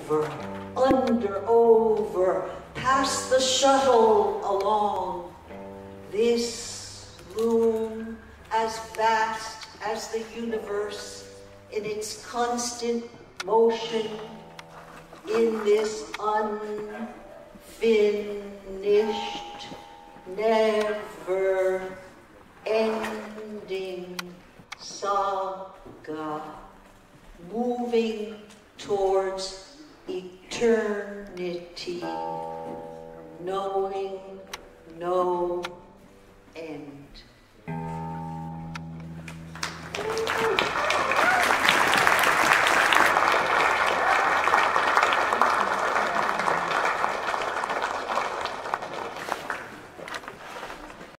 over, under, over, pass the shuttle along. This room, as vast as the universe in its constant motion, in this unfinished, never-ending saga, moving towards eternity, knowing no end.